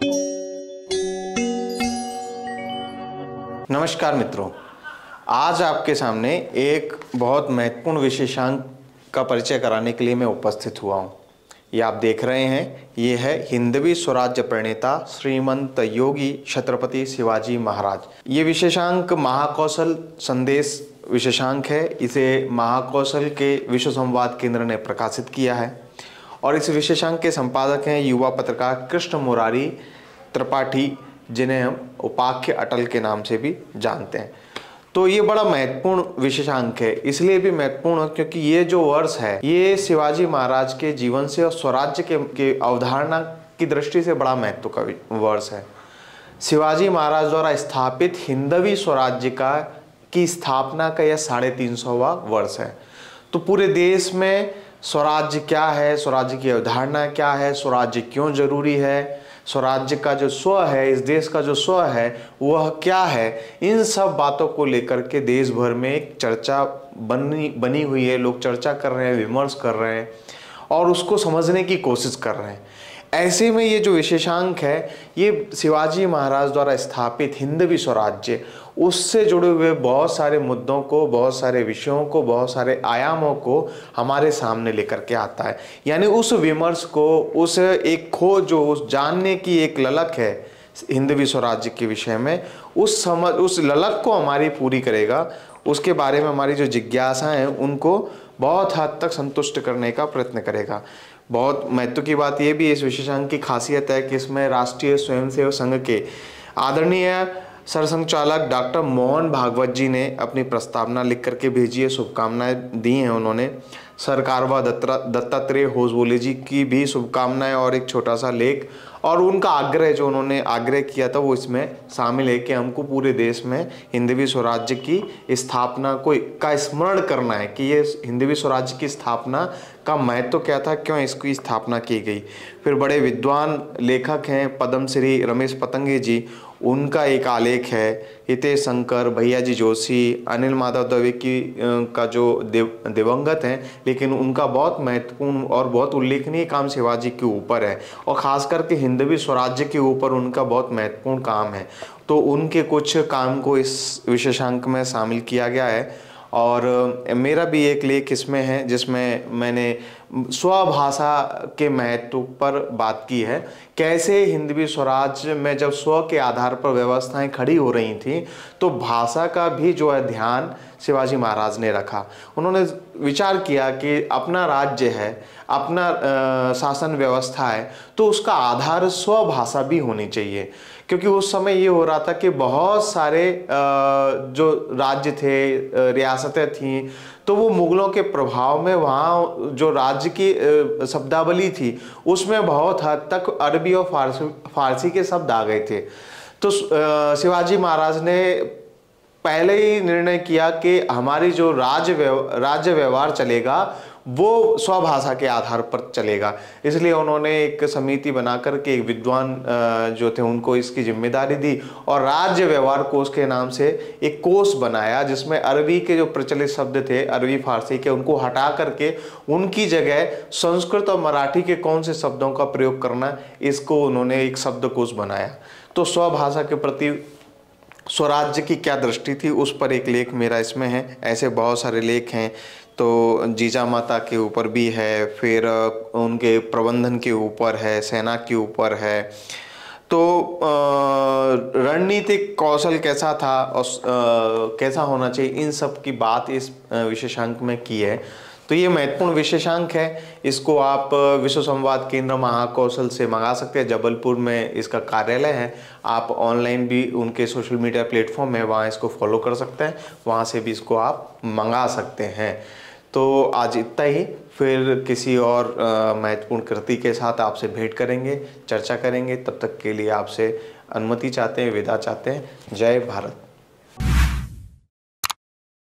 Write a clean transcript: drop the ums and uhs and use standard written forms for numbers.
नमस्कार मित्रों, आज आपके सामने एक बहुत महत्वपूर्ण विशेषांक का परिचय कराने के लिए मैं उपस्थित हुआ हूँ। ये आप देख रहे हैं, ये है हिंदवी स्वराज्य प्रणेता श्रीमंत योगी छत्रपति शिवाजी महाराज। ये विशेषांक महाकौशल संदेश विशेषांक है। इसे महाकौशल के विश्व संवाद केंद्र ने प्रकाशित किया है और इस विशेषांक के संपादक हैं युवा पत्रकार कृष्ण मुरारी त्रिपाठी, जिन्हें हम उपाख्य अटल के नाम से भी जानते हैं। तो ये बड़ा महत्वपूर्ण विशेषांक है, इसलिए भी महत्वपूर्ण क्योंकि ये जो वर्ष है ये शिवाजी महाराज के जीवन से और स्वराज्य के अवधारणा की दृष्टि से बड़ा महत्व का वर्ष है। शिवाजी महाराज द्वारा स्थापित हिंदवी स्वराज्य की स्थापना का यह 350वां वर्ष है। तो पूरे देश में स्वराज्य क्या है, स्वराज्य की अवधारणा क्या है, स्वराज्य क्यों जरूरी है, स्वराज्य का जो स्व है, इस देश का जो स्व है वह क्या है, इन सब बातों को लेकर के देश भर में एक चर्चा बनी हुई है। लोग चर्चा कर रहे हैं, विमर्श कर रहे हैं और उसको समझने की कोशिश कर रहे हैं। ऐसे में ये जो विशेषांक है ये शिवाजी महाराज द्वारा स्थापित हिंदवी स्वराज्य, उससे जुड़े हुए बहुत सारे मुद्दों को, बहुत सारे विषयों को, बहुत सारे आयामों को हमारे सामने लेकर के आता है। यानी उस विमर्श को, उस एक खोज जो उस जानने की एक ललक है हिंदवी स्वराज्य के विषय में, उस ललक को हमारी पूरी करेगा। उसके बारे में हमारी जो जिज्ञासाएं हैं उनको बहुत हद तक संतुष्ट करने का प्रयत्न करेगा। बहुत महत्व की बात यह भी इस विशेषांक की खासियत है कि इसमें राष्ट्रीय स्वयंसेवक संघ के आदरणीय सरसंघचालक डॉक्टर मोहन भागवत जी ने अपनी प्रस्तावना लिख करके भेजी है, शुभकामनाएं दी हैं उन्होंने। सरकार व दत्तात्रेय होसबोले जी की भी शुभकामनाएं और एक छोटा सा लेख और उनका आग्रह जो उन्होंने आग्रह किया था वो इसमें शामिल है कि हमको पूरे देश में हिंदवी स्वराज्य की स्थापना का स्मरण करना है कि ये हिंदवी स्वराज्य की स्थापना का महत्व क्या था, क्यों इसकी स्थापना की गई। फिर बड़े विद्वान लेखक हैं पद्मश्री रमेश पतंगे जी, उनका एक आलेख है। हितेश शंकर, भैया जी जोशी, अनिल माधव दवे का जो दिवंगत हैं लेकिन उनका बहुत महत्वपूर्ण और बहुत उल्लेखनीय काम शिवाजी के ऊपर है और ख़ास करके हिंदवी स्वराज्य के ऊपर उनका बहुत महत्वपूर्ण काम है। तो उनके कुछ काम को इस विशेषांक में शामिल किया गया है और मेरा भी एक लेख इसमें है जिसमें मैंने स्वभाषा के महत्व पर बात की है। कैसे हिंदवी स्वराज्य में जब स्व के आधार पर व्यवस्थाएं खड़ी हो रही थी तो भाषा का भी जो है ध्यान शिवाजी महाराज ने रखा। उन्होंने विचार किया कि अपना राज्य है, अपना शासन व्यवस्था है, तो उसका आधार स्वभाषा भी होनी चाहिए। क्योंकि उस समय ये हो रहा था कि बहुत सारे जो राज्य थे, रियासतें थीं, तो वो मुगलों के प्रभाव में वहाँ जो राज्य की शब्दावली थी उसमें बहुत हद तक अरबी और फारसी के शब्द आ गए थे। तो शिवाजी महाराज ने पहले ही निर्णय किया कि हमारी जो राज्य व्यवहार चलेगा वो स्वभाषा के आधार पर चलेगा। इसलिए उन्होंने एक समिति बनाकर के एक विद्वान जो थे उनको इसकी जिम्मेदारी दी और राज्य व्यवहार कोश के नाम से एक कोश बनाया जिसमें अरबी के जो प्रचलित शब्द थे, अरबी फारसी के, उनको हटा करके उनकी जगह संस्कृत और मराठी के कौन से शब्दों का प्रयोग करना, इसको उन्होंने एक शब्दकोश बनाया। तो स्वभाषा के प्रति स्वराज्य की क्या दृष्टि थी उस पर एक लेख मेरा इसमें है। ऐसे बहुत सारे लेख हैं। तो जीजा माता के ऊपर भी है, फिर उनके प्रबंधन के ऊपर है, सेना के ऊपर है। तो रणनीतिक कौशल कैसा था और कैसा होना चाहिए, इन सब की बात इस विशेषांक में की है। तो ये महत्वपूर्ण विशेषांक है। इसको आप विश्व संवाद केंद्र महाकौशल से मंगा सकते हैं। जबलपुर में इसका कार्यालय है। आप ऑनलाइन भी उनके सोशल मीडिया प्लेटफॉर्म है, वहाँ इसको फॉलो कर सकते हैं, वहाँ से भी इसको आप मंगा सकते हैं। तो आज इतना ही, फिर किसी और महत्वपूर्ण कृति के साथ आपसे भेंट करेंगे, चर्चा करेंगे। तब तक के लिए आपसे अनुमति चाहते हैं, विदा चाहते हैं। जय भारत।